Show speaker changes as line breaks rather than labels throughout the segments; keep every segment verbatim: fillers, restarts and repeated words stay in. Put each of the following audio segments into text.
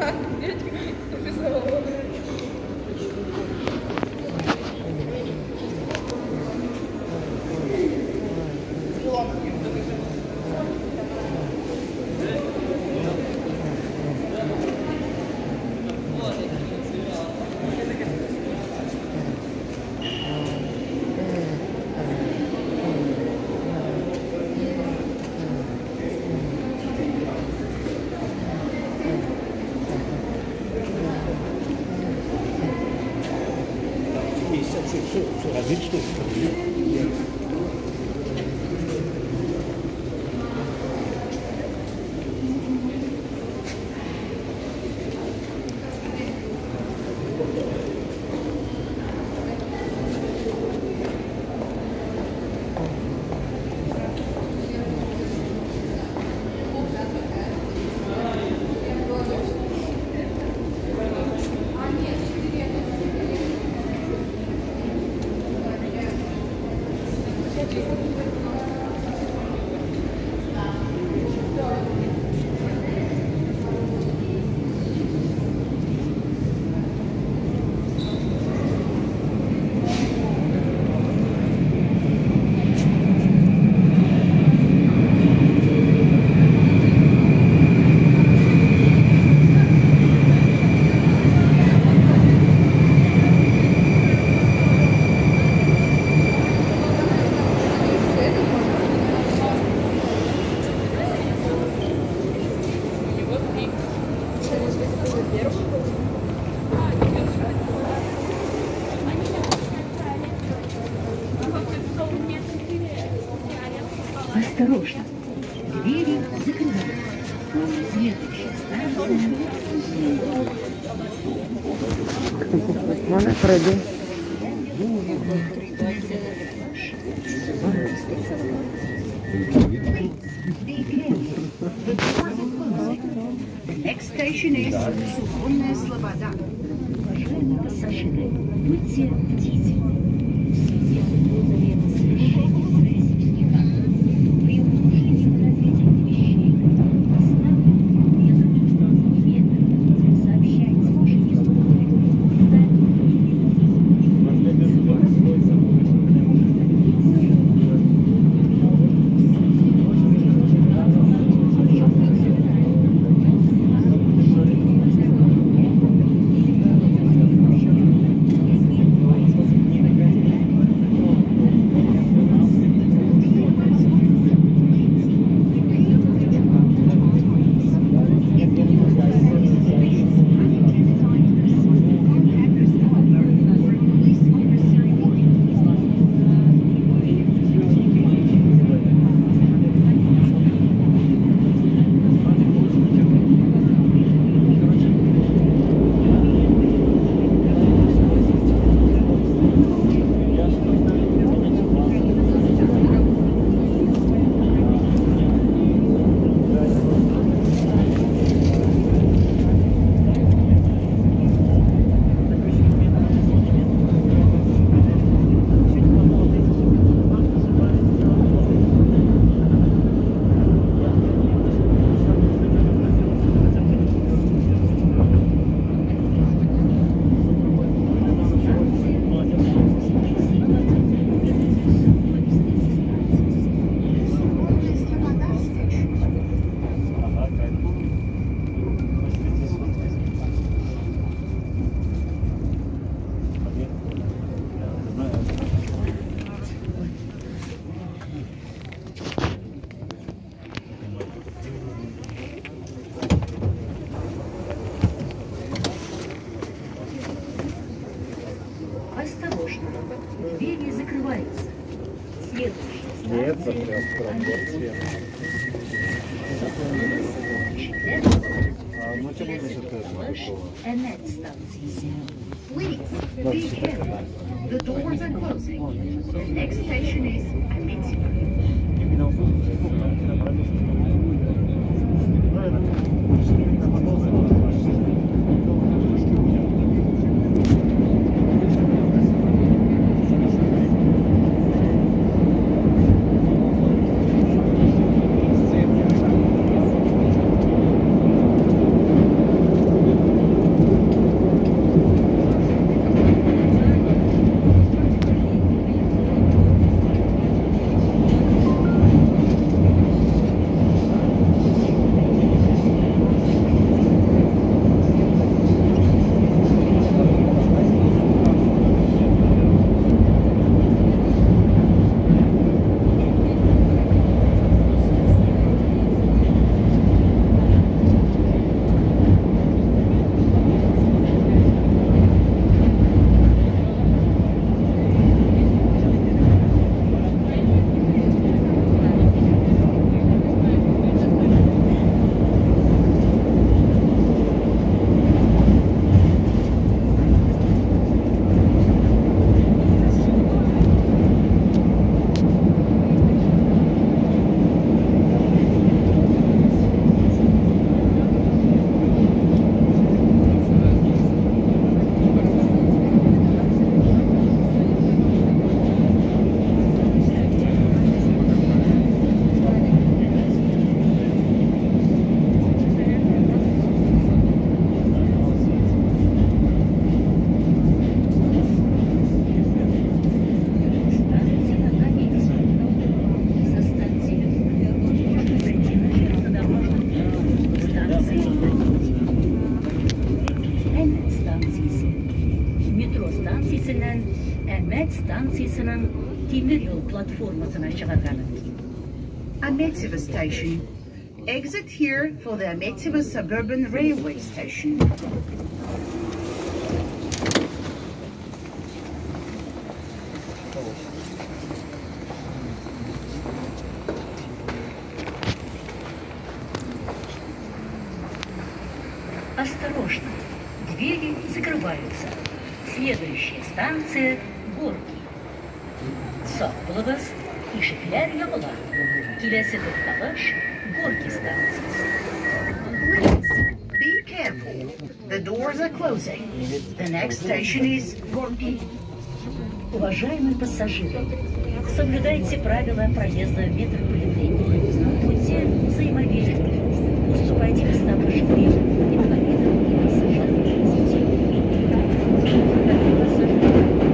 Осторожно, двери закрываются. Следующая станция.
Можно пройти.
Next station is Сухонная Слобода. Уважаемые пассажиры, будьте бдительны. Все заветы совершения пресечника. При ухудшении развития вещей поставлены немедленно сообщайте машинисту. Осторожно, двери закрываются. Следующая станция. And next station. Please be careful. The doors are closing. The next station is Amityville.
Ülkesi'nin Ahmet Stansiyası'nın temir yol platformasına çıkarganız.
Amityville Station. Exit here for the Amityville Suburban Railway Station.
Осторожно, двери закрываются. Следующая станция – Горки. Соколовас и Шефляр Ямала. Келесі тоқталыш Горки станциясы.
Please, be careful. The doors are closing. The next station is Gorky.
Уважаемые пассажиры, соблюдайте правила проезда в метрополитене. Будьте взаимовежливы. Уступайте места пожилым, инвалидам и пассажирам с детьми. Дорогие пассажиры,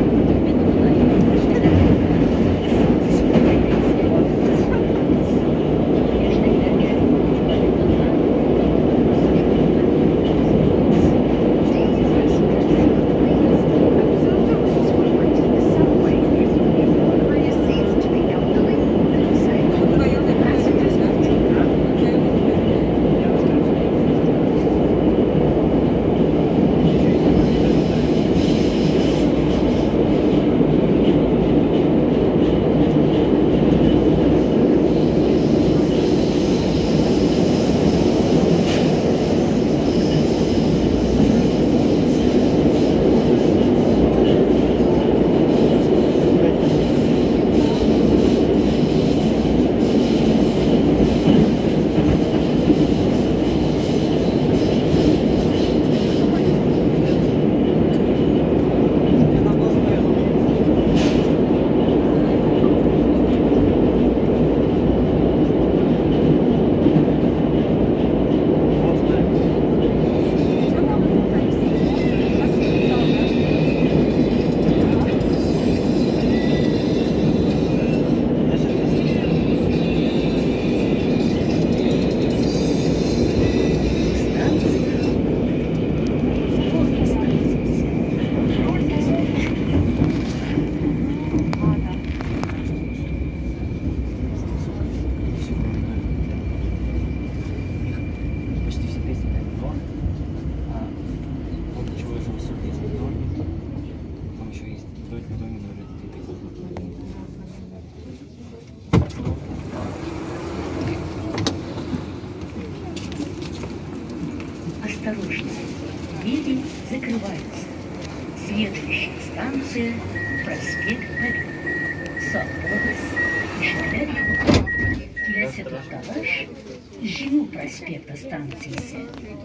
осторожно, двери закрываются. Следующая станция – проспект Победы. Соколовас и Шефляр Ямала. Келесі тоқталыш Жему проспекта станциясы.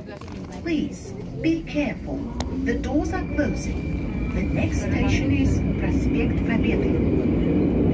Please, be careful. The doors are closing. The next station is Prospect Победы.